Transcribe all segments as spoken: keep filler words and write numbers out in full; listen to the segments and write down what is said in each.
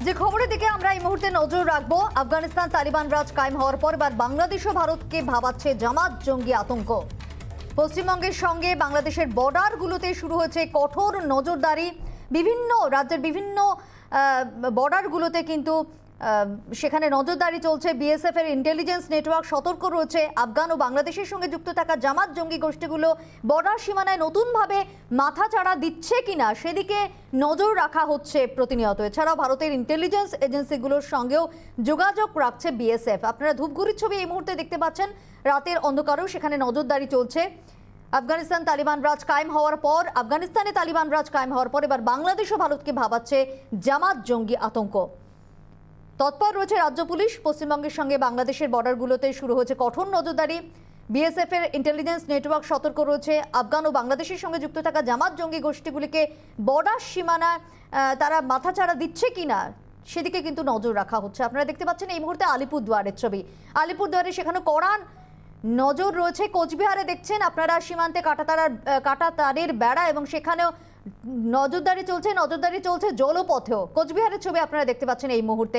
যে খবরের দিকে আমরা এই মুহূর্তে নজর রাখবো, আফগানিস্তান তালিবান রাজ কায়েম হওয়ার পর এবার বাংলাদেশ ও ভারতকে ভাবাচ্ছে জামাত জঙ্গি আতঙ্ক। পশ্চিমবঙ্গের সঙ্গে বাংলাদেশের বর্ডারগুলোতে শুরু হয়েছে কঠোর নজরদারি। বিভিন্ন রাজ্যের বিভিন্ন বর্ডারগুলোতে কিন্তু সেখানে নজরদারি চলছে। বিএসএফ এর ইন্টেলিজেন্স নেটওয়ার্ক সতর্ক রয়েছে। আফগান ও বাংলাদেশের সঙ্গে যুক্ত থাকা জামাত জঙ্গি গোষ্ঠীগুলো বর্ডার সীমানায় নতুনভাবে মাথাচাড়া দিচ্ছে কিনা সেদিকে নজর রাখা হচ্ছে প্রতিনিয়ত। এছাড়াও ভারতের ইন্টেলিজেন্স এজেন্সিগুলোর সঙ্গেও যোগাযোগ রাখছে বিএসএফ। আপনারা ধূপগুড়ির ছবি এই মুহূর্তে দেখতে পাচ্ছেন। রাতের অন্ধকারেও সেখানে নজরদারি চলছে। আফগানিস্তান তালিবান রাজ কায়েম হওয়ার পর আফগানিস্তানে তালিবান রাজ কায়েম হওয়ার পর এবার বাংলাদেশ ও ভারতকে ভাবাচ্ছে জামাত জঙ্গি আতঙ্ক। তৎপর রয়েছে রাজ্য পুলিশ। পশ্চিমবঙ্গের সঙ্গে বাংলাদেশের বর্ডারগুলোতে শুরু হয়েছে কঠোর নজরদারি। বিএসএফ এর ইন্টেলিজেন্স নেটওয়ার্ক সতর্ক রয়েছে। আফগান ও বাংলাদেশের সঙ্গে যুক্ত থাকা জামাত জঙ্গি গোষ্ঠীগুলিকে বর্ডার সীমানায় তারা মাথাচাড়া দিচ্ছে কিনা সেদিকে কিন্তু নজর রাখা হচ্ছে। আপনারা দেখতে পাচ্ছেন এই মুহূর্তে আলিপুরদুয়ারের ছবি। আলিপুরদুয়ারে সেখানে কড়া নজর রয়েছে। কোচবিহারে দেখছেন আপনারা সীমান্তে কাঁটাতারের কাঁটাতারের বেড়া এবং সেখানেও নজরদারি চলছে। নজরদারি চলছে জলপথেও। কোচবিহারের ছবি আপনারা দেখতে পাচ্ছেন এই মুহূর্তে।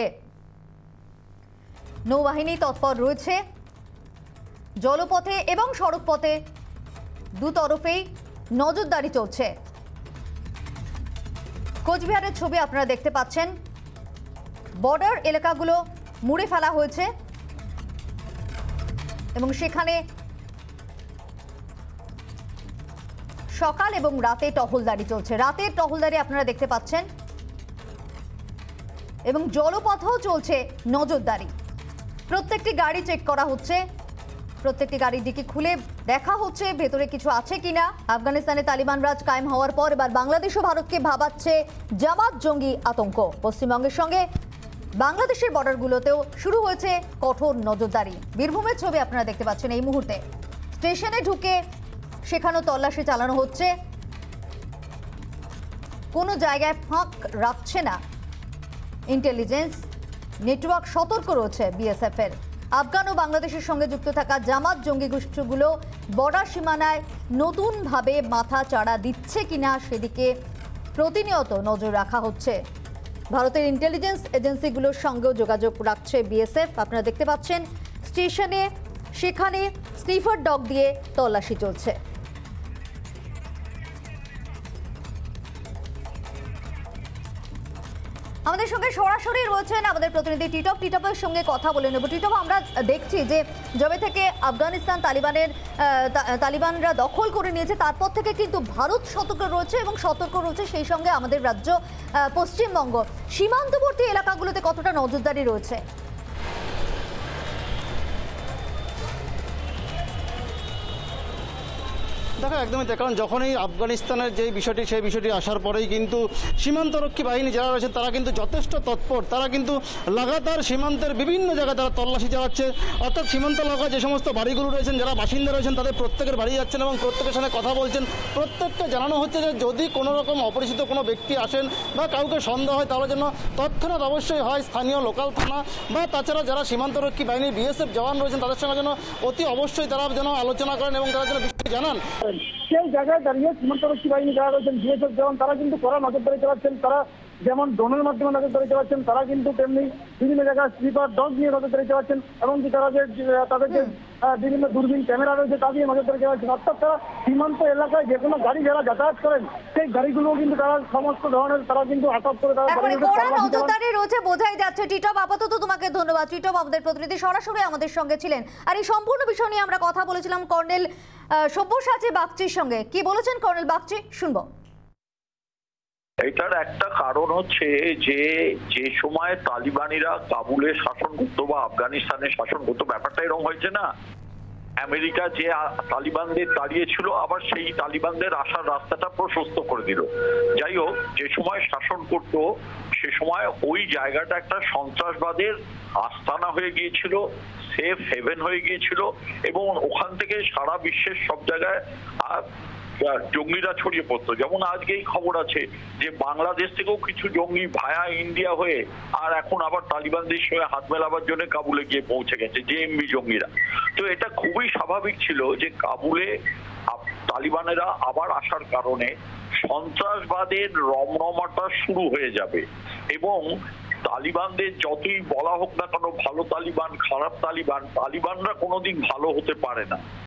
নৌবাহিনী তৎপর রয়েছে জলপথে এবং সড়ক পথে, দুতরফেই নজরদারি চলছে। কোচবিহারের ছবি আপনারা দেখতে পাচ্ছেন। বর্ডার এলাকাগুলো মুড়ে ফেলা হয়েছে এবং সেখানে সকাল এবং রাতে টহলদারি চলছে। রাতের টহলদারি আপনারা দেখতে পাচ্ছেন এবং জলপথেও চলছে নজরদারি। প্রত্যেকটি গাড়ি চেক করা হচ্ছে, প্রত্যেকটি গাড়ির দিকে খুলে দেখা হচ্ছে ভেতরে কিছু আছে কিনা। আফগানিস্তানে তালিবান রাজ কায়েম হওয়ার পর এবার বাংলাদেশ ও ভারতকে ভাবাচ্ছে জামাত জঙ্গি আতঙ্ক। পশ্চিমবঙ্গের সঙ্গে বাংলাদেশের বর্ডারগুলোতেও শুরু হয়েছে কঠোর নজরদারি। বীরভূমের ছবি আপনারা দেখতে পাচ্ছেন এই মুহূর্তে। স্টেশনে ঢুকে সেখানেও তল্লাশি চালানো হচ্ছে। কোনো জায়গায় ফাঁক রাখছে না ইন্টেলিজেন্স নেটওয়ার্ক, সতর্ক রয়েছে বিএসএফ এর। আফগান ও বাংলাদেশের সঙ্গে যুক্ত থাকা জামাত জঙ্গি গোষ্ঠীগুলো বর্ডার সীমানায় নতুনভাবে মাথা চাড়া দিচ্ছে কিনা সেদিকে প্রতিনিয়ত নজর রাখা হচ্ছে। ভারতের ইন্টেলিজেন্স এজেন্সিগুলোর সঙ্গেও যোগাযোগ রাখছে বিএসএফ। আপনারা দেখতে পাচ্ছেন স্টেশনে সেখানে স্নিফার ডগ দিয়ে তল্লাশি চলছে। আমাদের সঙ্গে সরাসরি রয়েছেন আমাদের প্রতিনিধি টিটপ। টিটপের সঙ্গে কথা বলে নেব। টিটপ, আমরা দেখছি যে যবে থেকে আফগানিস্তান তালিবানের তালিবানরা দখল করে নিয়েছে তারপর থেকে কিন্তু ভারত সতর্ক রয়েছে এবং সতর্ক রয়েছে সেই সঙ্গে আমাদের রাজ্য পশ্চিমবঙ্গ। সীমান্তবর্তী এলাকাগুলোতে কতটা নজরদারি রয়েছে? দেখো, একদমই তাই। কারণ যখনই আফগানিস্তানের যে বিষয়টি সেই বিষয়টি আসার পরেই কিন্তু সীমান্তরক্ষী বাহিনী যারা রয়েছে তারা কিন্তু যথেষ্ট তৎপর। তারা কিন্তু লাগাতার সীমান্তের বিভিন্ন জায়গায় তারা তল্লাশি চালাচ্ছে। অর্থাৎ সীমান্ত এলাকায় যে সমস্ত বাড়িগুলো রয়েছেন, যারা বাসিন্দা রয়েছেন, তাদের প্রত্যেকের বাড়ি যাচ্ছেন এবং প্রত্যেকের সঙ্গে কথা বলছেন। প্রত্যেককে জানানো হচ্ছে যে যদি কোনো রকম অপরিচিত কোনো ব্যক্তি আসেন বা কাউকে সন্দেহ হয় তাহলে যেন তৎক্ষণাৎ অবশ্যই হয় স্থানীয় লোকাল থানা বা তাছাড়া যারা সীমান্তরক্ষী বাহিনী বিএসএফ জওয়ান রয়েছেন তাদের সঙ্গে যেন অতি অবশ্যই তারা যেন আলোচনা করেন এবং তারা যেন বিষয়টি জানান। সেই জায়গায় দাঁড়িয়ে সীমান্তরক্ষী বাহিনী যারা রয়েছেন, বিএসএফ জওয়ান, তারা কিন্তু কড়া নজরদারি চালাচ্ছেন। তারা যেমন ড্রোনের মাধ্যমে নজরদারি চালাচ্ছেন, তারা কিন্তু তেমনি বিভিন্ন জায়গায় স্লিপার ডগ নিয়ে নজরদারি চালাচ্ছেন এবং তারা যে তাদের যে বিভিন্ন দূরবীন ক্যামেরা রয়েছে তা দিয়ে নজরদারি চালাচ্ছেন। অর্থাৎ তারা সীমান্ত এলাকায় যে কোনো গাড়ি যারা যাতায়াত করেন সেই গাড়িগুলো কিন্তু তারা সমস্ত ধরনের তারা কিন্তু আটক করে তারা নজরদারি রয়েছে বোঝাই যাচ্ছে। টিটপ, আপাতত তোমাকে ধন্যবাদ। টিটপ আমাদের প্রতিনিধি সরাসরি আমাদের সঙ্গে ছিলেন। আর এই সম্পূর্ণ বিষয় নিয়ে আমরা কথা বলেছিলাম কর্নেল সব্যসাচী বাগচির সঙ্গে। কি বলেছেন কর্নেল বাগচি শুনবো। এটার একটা কারণ হচ্ছে যে যে সময় তালিবানিরা কাবুলে শাসন করতো বা আফগানিস্তানে শাসন করতো, ব্যাপারটা এরকম হয়েছে না, আমেরিকা যে তালিবানদের দাঁড়িয়েছিল আবার সেই তালিবানদের আসার রাস্তাটা প্রশস্ত করে দিল। যাই হোক, যে সময় শাসন করতো সে সময় ওই জায়গাটা একটা সন্ত্রাসবাদের আস্তানা হয়ে গিয়েছিল, সেফ হেভেন হয়ে গিয়েছিল এবং ওখান থেকে সারা বিশ্বের সব জায়গায় জঙ্গিরা ছড়িয়ে পড়তো। যেমন আজকেই খবর আছে যে বাংলাদেশ থেকেও কিছু জঙ্গি ভায়া ইন্ডিয়া হয়ে আর এখন আবার তালিবানদের সঙ্গে হাত মেলাবার জন্য কাবুলে গিয়ে পৌঁছে গেছে জেএমবি জঙ্গিরা। তো এটা খুবই স্বাভাবিক ছিল যে কাবুলে তালিবানেরা আবার আসার কারণে সন্ত্রাসবাদের রমরমাটা শুরু হয়ে যাবে এবং তালিবানদের যতই বলা হোক না কেন ভালো তালিবান খারাপ তালিবান, তালিবানরা কোনোদিন ভালো হতে পারে না।